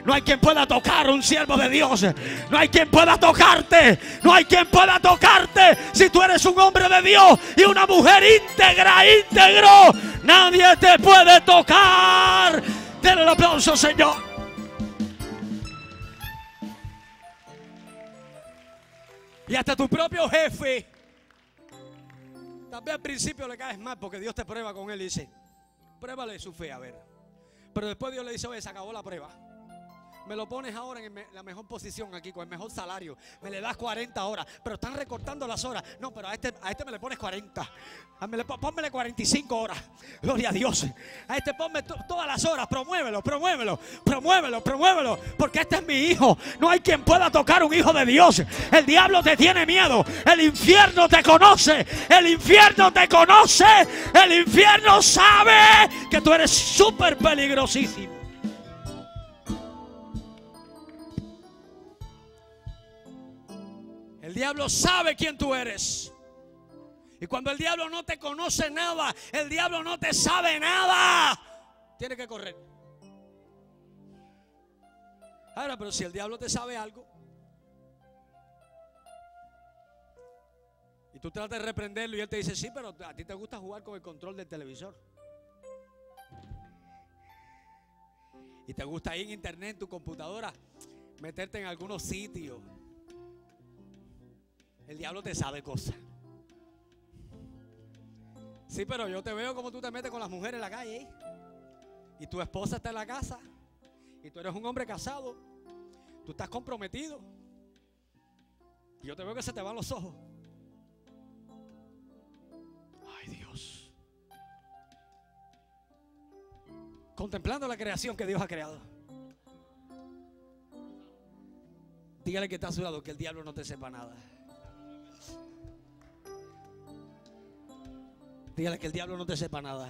No hay quien pueda tocar a un siervo de Dios. No hay quien pueda tocarte. No hay quien pueda tocarte. Si tú eres un hombre de Dios y una mujer íntegro, nadie te puede tocar. Denle el aplauso, Señor. Y hasta tu propio jefe, también al principio le caes mal porque Dios te prueba con él y dice: pruébale su fe, a ver. Pero después Dios le dice: oye, se acabó la prueba. Me lo pones ahora en la mejor posición aquí, con el mejor salario. Me le das 40 horas, pero están recortando las horas. No, pero a este me le pones 40. Pónmele 45 horas. Gloria a Dios. A este ponme todas las horas. Promuévelo. Porque este es mi hijo. No hay quien pueda tocar un hijo de Dios. El diablo te tiene miedo. El infierno te conoce. El infierno te conoce. El infierno sabe que tú eres súper peligrosísimo. El diablo sabe quién tú eres. Y cuando el diablo no te conoce nada, el diablo no te sabe nada, tiene que correr. Ahora, pero si el diablo te sabe algo y tú tratas de reprenderlo y él te dice: sí, pero a ti te gusta jugar con el control del televisor. Y te gusta ir en internet, en tu computadora, meterte en algunos sitios. El diablo te sabe cosas. Sí, pero yo te veo como tú te metes con las mujeres en la calle, ¿eh? Y tu esposa está en la casa. Y tú eres un hombre casado. Tú estás comprometido. Y yo te veo que se te van los ojos. Ay, Dios. Contemplando la creación que Dios ha creado. Dígale que está a su lado que el diablo no te sepa nada. Dígale que el diablo no te sepa nada.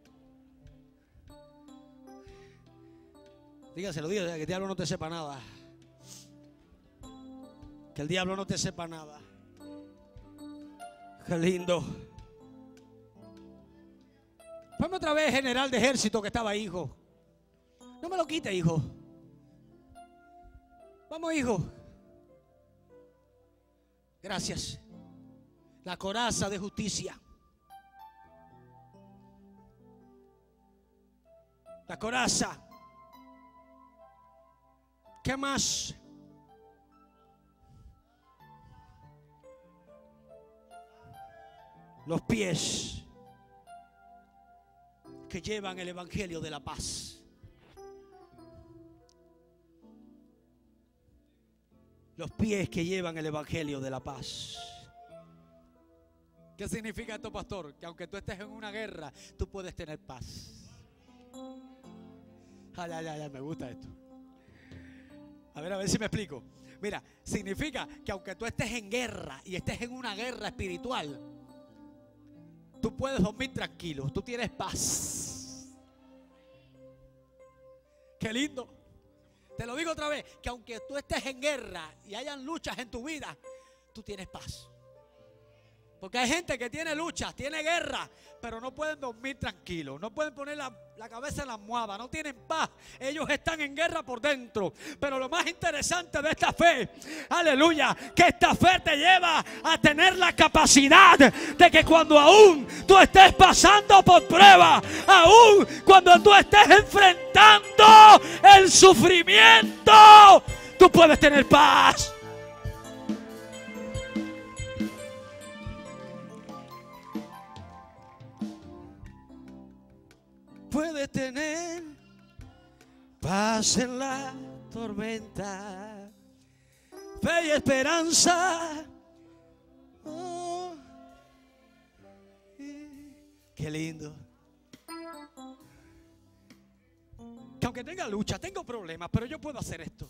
Dígaselo, dígale que el diablo no te sepa nada. Que el diablo no te sepa nada. Qué lindo. Ponme otra vez general de ejército que estaba ahí, hijo. No me lo quite, hijo. Vamos, hijo. Gracias. La coraza de justicia. La coraza. ¿Qué más? Los pies que llevan el evangelio de la paz. Los pies que llevan el evangelio de la paz. ¿Qué significa esto, pastor? Que aunque tú estés en una guerra, tú puedes tener paz. Ay, me gusta esto. A ver si me explico. Mira, significa que aunque tú estés en guerra y estés en una guerra espiritual, tú puedes dormir tranquilo, tú tienes paz. Qué lindo. Te lo digo otra vez, que aunque tú estés en guerra y hayan luchas en tu vida, tú tienes paz. Porque hay gente que tiene luchas, tiene guerra, pero no pueden dormir tranquilos, no pueden poner la cabeza en la almohada, no tienen paz. Ellos están en guerra por dentro. Pero lo más interesante de esta fe, aleluya, que esta fe te lleva a tener la capacidad de que cuando aún tú estés pasando por prueba, aún cuando tú estés enfrentando el sufrimiento, tú puedes tener paz. Puedes tener paz en la tormenta, fe y esperanza. Oh, qué lindo. Que aunque tenga lucha, tengo problemas, pero yo puedo hacer esto.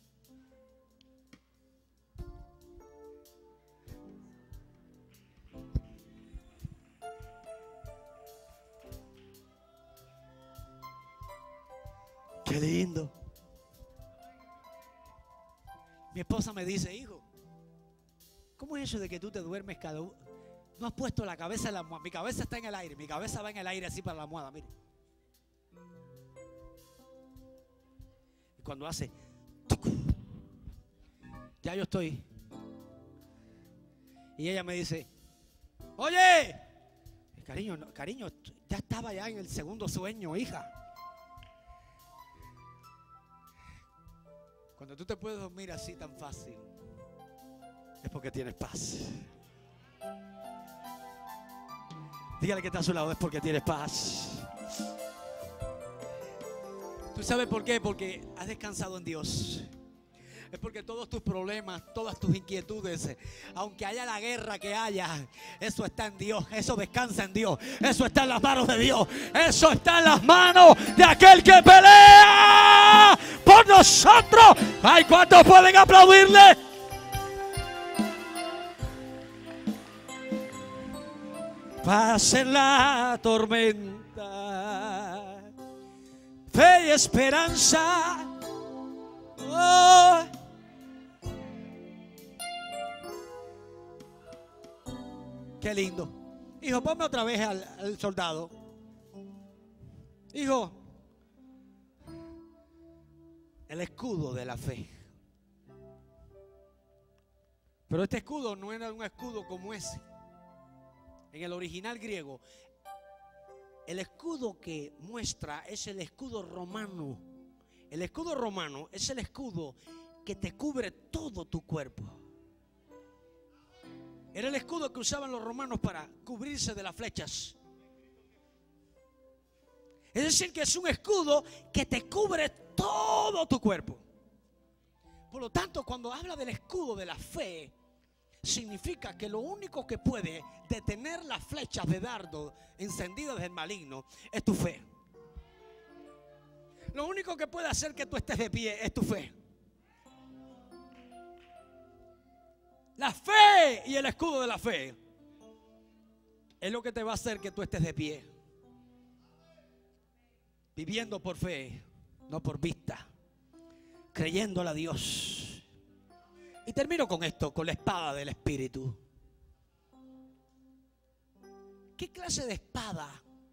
Qué lindo. Mi esposa me dice: hijo, ¿cómo es eso de que tú te duermes cada uno? No has puesto la cabeza en la almohada. Mi cabeza está en el aire. Mi cabeza va en el aire así para la almohada, mire. cuando hace tucu, ya yo estoy. Y ella me dice: oye, cariño, cariño, ya estaba ya en el segundo sueño, hija. Cuando tú te puedes dormir así tan fácil, es porque tienes paz. Dígale que está a su lado, es porque tienes paz. ¿Tú sabes por qué? Porque has descansado en Dios. Es porque todos tus problemas, todas tus inquietudes, aunque haya la guerra que haya, eso está en Dios, eso descansa en Dios, eso está en las manos de Dios, eso está en las manos de aquel que pelea por nosotros. ¡Ay, cuántos pueden aplaudirle! Paz en la tormenta, fe y esperanza. Oh. Qué lindo. Hijo, ponme otra vez al soldado. Hijo, el escudo de la fe. Pero este escudo no era un escudo como ese. En el original griego, el escudo que muestra es el escudo romano. El escudo romano es el escudo que te cubre todo tu cuerpo. Era el escudo que usaban los romanos para cubrirse de las flechas. Es decir, que es un escudo que te cubre todo tu cuerpo. Por lo tanto, cuando habla del escudo de la fe, significa que lo único que puede detener las flechas de dardo encendidas del maligno es tu fe. Lo único que puede hacer que tú estés de pie es tu fe. La fe y el escudo de la fe es lo que te va a hacer que tú estés de pie, viviendo por fe, no por vista, creyéndole a Dios. Y termino con esto, con la espada del Espíritu. ¿Qué clase de espada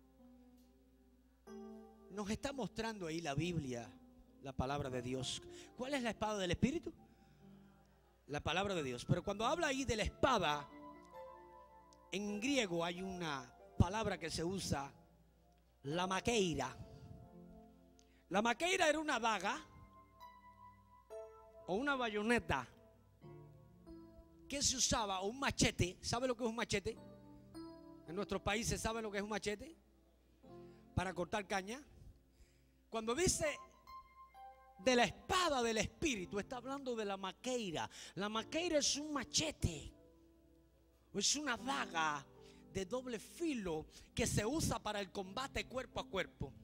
nos está mostrando ahí la Biblia, la palabra de Dios? ¿Cuál es la espada del Espíritu? La palabra de Dios. Pero cuando habla ahí de la espada, en griego hay una palabra que se usa, la maqueira. La maqueira era una daga o una bayoneta que se usaba, o un machete. ¿Sabe lo que es un machete? En nuestros países, ¿saben lo que es un machete? Para cortar caña. Cuando dice de la espada del Espíritu, está hablando de la maqueira. La maqueira es un machete, es una daga de doble filo que se usa para el combate cuerpo a cuerpo.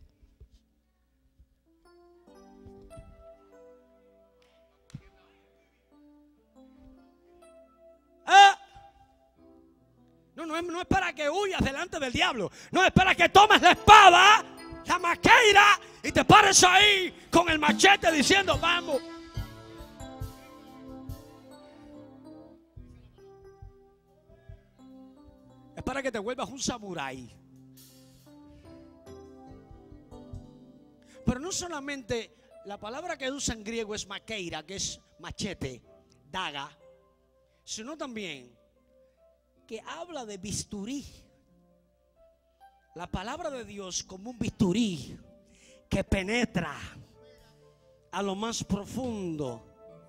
No es para que huyas delante del diablo. No es para que tomes la espada, la maqueira, y te pares ahí con el machete diciendo vamos. Es para que te vuelvas un samurái. Pero no solamente la palabra que usa en griego es maqueira, que es machete, daga, sino también que habla de bisturí. La palabra de Dios como un bisturí que penetra a lo más profundo.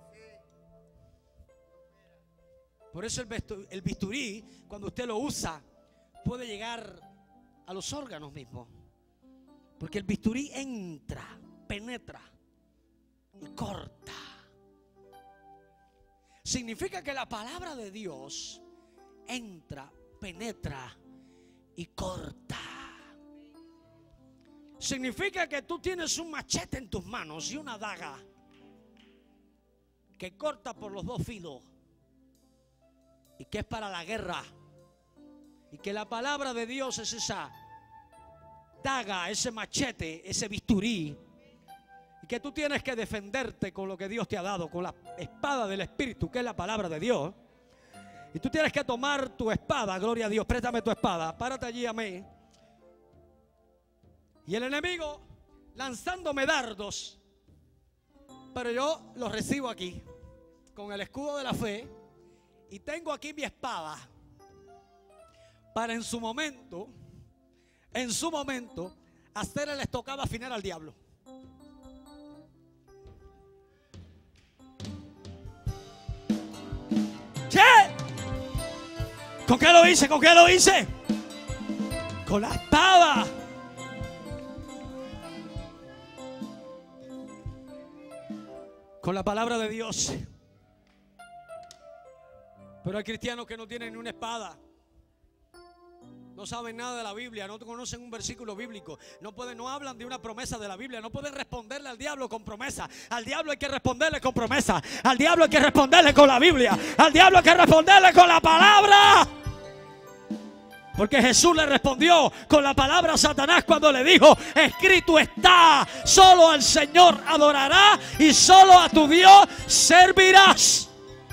Por eso el bisturí, cuando usted lo usa, puede llegar a los órganos mismos. Porque el bisturí entra, penetra y corta. Significa que la palabra de Dios entra, penetra y corta. Significa que tú tienes un machete en tus manos y una daga que corta por los dos filos y que es para la guerra, y que la palabra de Dios es esa daga, ese machete, ese bisturí, y que tú tienes que defenderte con lo que Dios te ha dado, con la espada del Espíritu, que es la palabra de Dios. Y tú tienes que tomar tu espada, gloria a Dios, préstame tu espada, párate allí, amén. Y el enemigo lanzándome dardos, Pero yo lo recibo aquí, con el escudo de la fe. Y tengo aquí mi espada, para en su momento, hacer el estocada final al diablo. ¿Qué? ¿Con qué lo hice? ¿Con qué lo hice? Con la espada. Con la palabra de Dios. Pero hay cristianos que no tienen ni una espada. No saben nada de la Biblia, no conocen un versículo bíblico, no hablan de una promesa de la Biblia, no pueden responderle al diablo con promesa. Al diablo hay que responderle con promesa, al diablo hay que responderle con la Biblia, al diablo hay que responderle con la palabra. Porque Jesús le respondió con la palabra a Satanás cuando le dijo: escrito está, solo al Señor adorarás y solo a tu Dios servirás.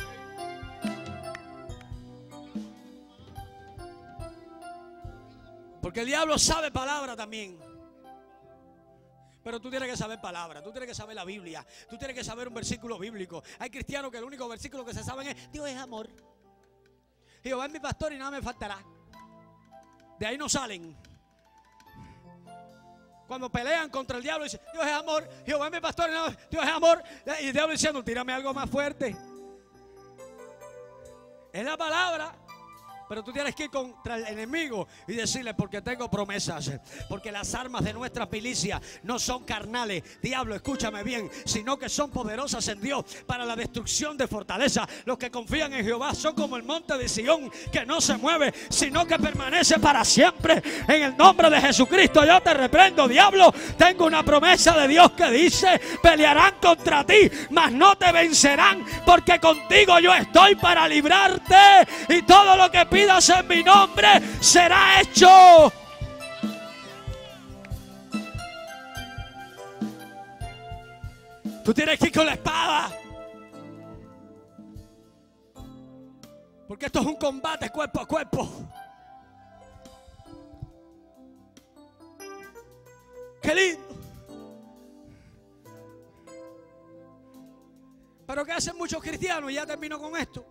Porque el diablo sabe palabra también. Pero tú tienes que saber palabra, tú tienes que saber la Biblia, tú tienes que saber un versículo bíblico. Hay cristianos que el único versículo que se saben es: Dios es amor, Jehová es mi pastor y nada me faltará. De ahí no salen. Cuando pelean contra el diablo dicen: Dios es amor, Jehová es mi pastor y nada, Dios es amor. Y el diablo diciendo: tírame algo más fuerte. Es la palabra. Pero tú tienes que ir contra el enemigo y decirle: porque tengo promesas, porque las armas de nuestra milicia no son carnales, diablo, escúchame bien, sino que son poderosas en Dios para la destrucción de fortaleza. Los que confían en Jehová son como el monte de Sión, que no se mueve, sino que permanece para siempre. En el nombre de Jesucristo yo te reprendo, diablo. Tengo una promesa de Dios que dice: pelearán contra ti, mas no te vencerán, porque contigo yo estoy para librarte, y todo lo que pidas en mi nombre será hecho. Tú tienes que ir con la espada, porque esto es un combate cuerpo a cuerpo. Qué lindo. Pero ¿qué hacen muchos cristianos? Y ya termino con esto.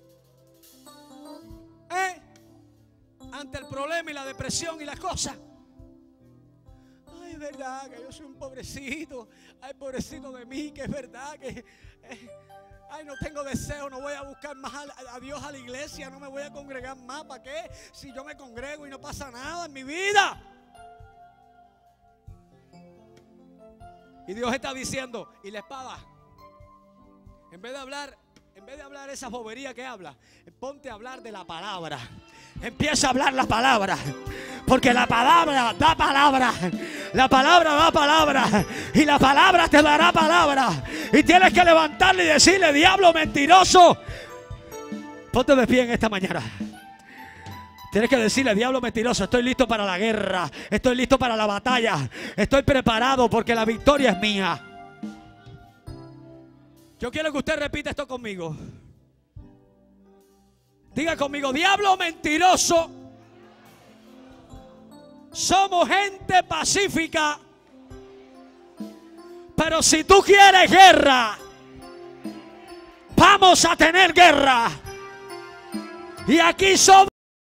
Ante el problema y la depresión y las cosas: ay, es verdad que yo soy un pobrecito. Ay, pobrecito de mí, que es verdad que ay, no tengo deseo, no voy a buscar más a Dios a la iglesia, no me voy a congregar más. ¿Para qué? Si yo me congrego y no pasa nada en mi vida. Y Dios está diciendo: y la espada, en vez de hablar esa bobería que habla, ponte a hablar de la palabra. Empieza a hablar la palabra, porque la palabra da palabra. La palabra da palabra, y la palabra te dará palabra. Y tienes que levantarle y decirle: diablo mentiroso. Ponte de pie en esta mañana. Tienes que decirle: diablo mentiroso, estoy listo para la guerra, estoy listo para la batalla, estoy preparado porque la victoria es mía. Yo quiero que usted repita esto conmigo. Diga conmigo: diablo mentiroso, somos gente pacífica, pero si tú quieres guerra, vamos a tener guerra. Y aquí somos